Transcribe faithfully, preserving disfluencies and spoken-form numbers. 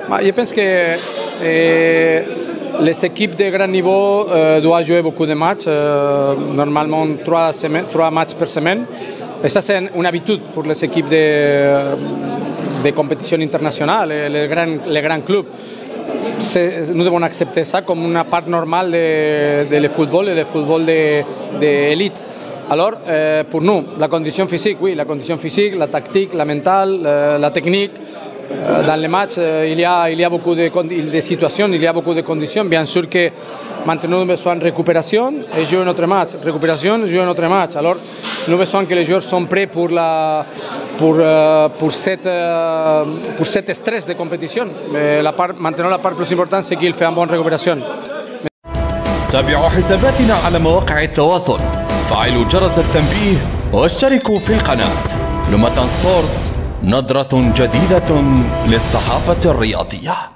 Je pense que euh, les équipes de grand niveau euh, doivent jouer beaucoup de matchs, euh, normalement trois, semaines, trois matchs par semaine. Et ça, c'est une habitude pour les équipes de, de compétition internationale, les grands, les grands clubs. Nous devons accepter ça comme une part normale de, de le football et du football d'élite. De, de Alors, euh, pour nous, la condition physique, oui, la condition physique, la tactique, la mentale, euh, la technique. Euh, dans les matchs, euh, il, y a, il y a beaucoup de, de situations, il y a beaucoup de conditions. Bien sûr que maintenant nous avons besoin de récupération et jouer notre match. Récupération, jouer notre match. Alors, nous avons besoin que les joueurs soient prêts pour, la, pour, euh, pour, cette, euh, pour cet stress de compétition. Mais la part, maintenant, la part plus importante, c'est qu'il fait une bonne récupération. تابعوا حساباتنا على مواقع التواصل، فعلوا جرس التنبيه واشتركوا في القناة. لوماتان سبورتس، نظرة جديدة للصحافة الرياضية.